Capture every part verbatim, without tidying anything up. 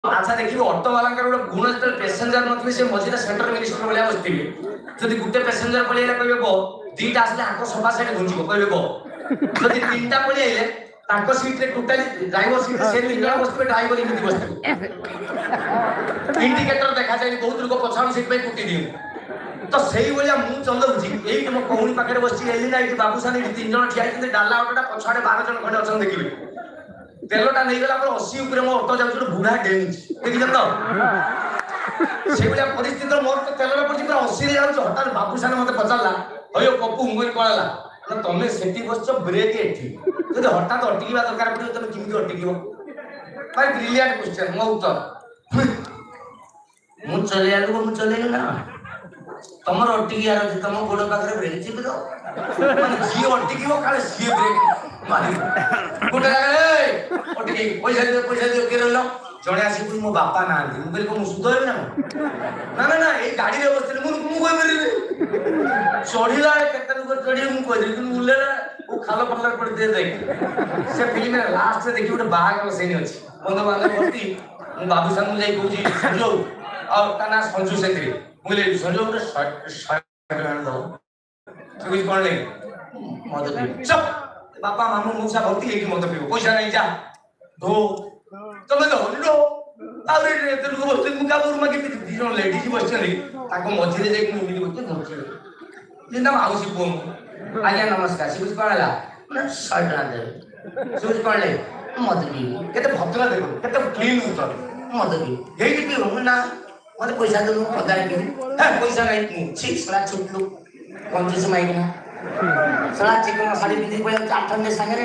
अच्छा देखिए ऑटो वाला गोटे गुण जो पैसेंजर नथि से मझे सेंटर मिनिस्टर भाया बसते जदि गोटे पैसेंजर पड़ेगा कहे गो दीटा आसले आंख सफा सेट घुंचब कहे गो जदि तीन टा पड़े आइले तांको सीट रे टोटली ड्राइवर सीट से तीन जण बसते ड्राइवर इमिति बसते इंडिकेटर देखा जाए बहुत लोग पछाण सीट पे कुटी दियो तो सही भलिया मु चलौछि एई म कोहुनी पाखरे बसछि एली ना एई बाबूसान एई तीन जण ठिया छै डाला ऑटोटा पछाडे बारह जण खंडे अछन देखिबे तेलटा नहीं गला पर अस्सी ऊपर मो ऑटो जाउछ बुढ़ा डेंच देखि जत से भलिया परिस्थिति मोर तो तेलरा पछि पूरा अस्सी रे जाउछ हटात बाबूसान मते पचारला अयो पप्पू मुई कोळला ना तमे सेठी बसछ ब्रेक एठी जदि हटात अटकीबा दरकार पड़ियो तमे किमि अटकीबो भाई ब्रिलियंट क्वेश्चन मो उत्तर मु चले आलु मु चले ना तमर अटकी यार जे तम गोड़ पाखरे ब्रेक चिपि दो माने जी अटकी वो काले सी ब्रेक मारी गोटे ए अटकी पैसा दे पैसा दे के रहलो जणे आसी मो बापा ना मु कहली को मु सुधर ना ना ना ना ए गाड़ी रे बसले मु मु कोइ मरी चढ़ीला केते लोग चढ़ी मु कोइ दे मु ले ओ खालो पल्ला पड़ दे दे से फिल्म में लास्ट से देखि गोटे बाग सीन अछि बंद बांध भर्ती मु बाबू संग जाई कहूजी संजो और ता ना संजू सेत्री मुले संजो गोटे शर्ट आन दो तू इस कोन ले मत पी सब बापा मामू मुसा भर्ती एकी मत पीबो पैसा नहीं जा धो तमे दो लो आरे रे ते लोग बसते मुका बोर मागे दी जण लेडीज बसछली ताको मझिरे जाई कि मिली बसते धरछी जिंदा आउसी बोम आज्ञा नमस्कार शिवज कोनला ना शर्ट आन दे शिवज कोन ले मत पी केते भद्रा देखो केते क्लीन उत्तर मत पी हेई कि हो ना मते पैसा दे पगार की है पैसा नहीं छी सला छुटलू पंचीस माइना सला चिकन साड़ी पिंदी पय आठने संगे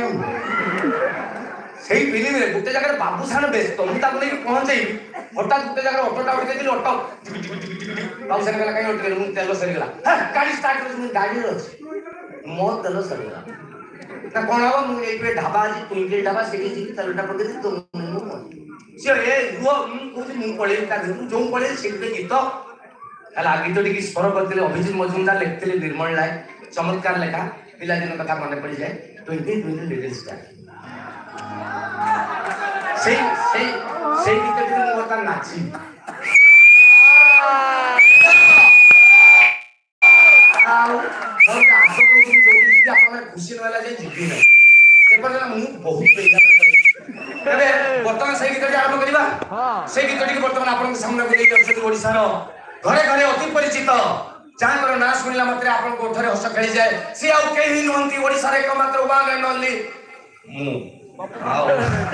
सेही फिल्म रे गुटे जगह बाबू सान व्यस्त मु ताको नै पहुंचई हठात गुटे जगह ऑटोटा उठ गेली ऑटो बाबू सान गला काई उठ गेल मु तेल सरी गला हां गाड़ी स्टार्ट कर मु गाड़ी रे अछि मो तेल सरी गला ना कोन हो मु एई पे ढाबा जी ट्विंकल ढाबा सेठी जी तेलटा पके तो से ए रुओ मु कोथि मु पळे ता जो पळे सेठी गीत हला गीत टिकी स्वर करथिले अभिजीत मजुमदार लिखथिले निर्मल लाय चमत्कार लेखा पिला दिन कथा मने पड़ी जाए ट्विंकल ट्विंकल लिटिल स्टार সেই সেই সেই গীত টিকে মু বর্তমান নাচি আউ বহুত আশা করি যদি কি আপনারা খুশি নলা যাই জিবি না এরপর না মু বহুত পেজা তবে বর্তমান সেই গীতটি আরম্ভ করিবা হ্যাঁ সেই গীতটি বর্তমান আপনাদের সামনে বলি যাচ্ছে ওড়িশার ঘরে ঘরে অতি পরিচিত যাଙ୍କର ନାଁ ଶୁଣିଲା ମାତ୍ରେ ଆପଣଙ୍କ ଓଠରେ ହସ ଖେଳି ଯାଏ ସେ ଆଉ କେହି ନୁହନ୍ତି ଓଡିଶାରେ एकमात्र ୱାନ୍ ଏଣ୍ଡ ଓନ୍ଲି ମୁଁ आओ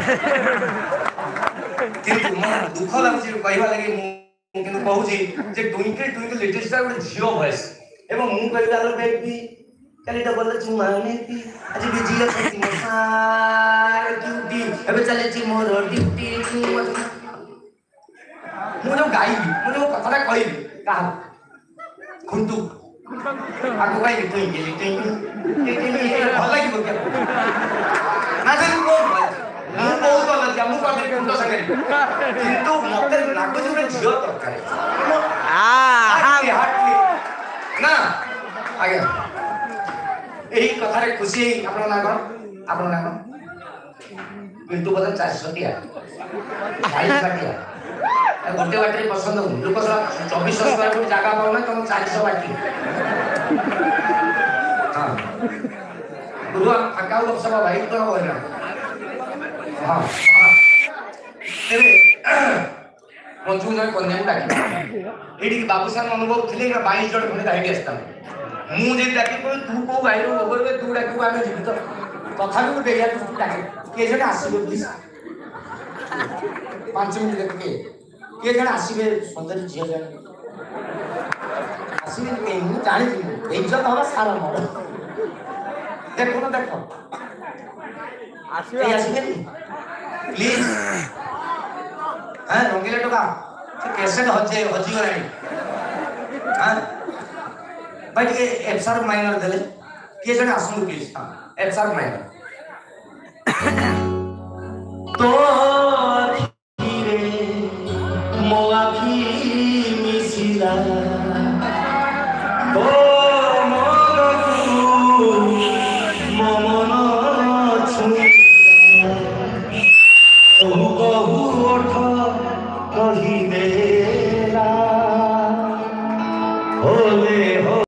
किंतु मन दुख लागुची कहवा लागि मु किंतु कहूची जे ट्विंकल ट्विंकल लिटिल स्टार गोटे झियो भॉइस एवं मु कहला लो बेबी काली तो बोल छु माने की आज भी झियो छथि मोसार क्यूटी एबे चले छि मोर ड्यूटी मु जो गाइबी मु जो कथाटा कहबी का खुंतु आको गाइबी ट्विंकल ट्विंकल भल लागि बोल ना से को मु बहुत लज्जा मु कर कुंडो संगे किंतु मते लागो जे झियो दरकार आ हाटी हाटी ना आगे एही कथा रे खुशी आपन ना कोन आपन ना कोन किंतु बदन चार सौ टिया चालीस बाटिया गोटे बाटरी पसंद हो लोक चौबीस सौ स्क्वायर फुट जगह पाउ ना तुम चालीस बाटी हां गुरु अकाउ लोक सब भाई तो हो ना हां एबे मंजू जन कन्या डाकी एडी बाबू सान अनुभव थिले बाईस जण खने डाकी आस्ता मु जे डाकी को तू को भाई रो गोबर में तू डाकी आमे जीवित कथा भी देया तू डाकी के जण आसीबो प्लीज पाँच मिनिट देखके के जण आसीबे सुंदर झिया जण आसीबे के मु जानि छी इज्जत होला सारा मोर देखो ना देखो आसीबे आसीबे प्लीज हां रंगीला टोका कैसे हजे हजी गरानी हां भाई के एफआर माइनर देले के जण आसु प्लीज हां एफआर माइनर तो धीरे मोआखी मिसिला तो कहू ओठ कही देला होले हो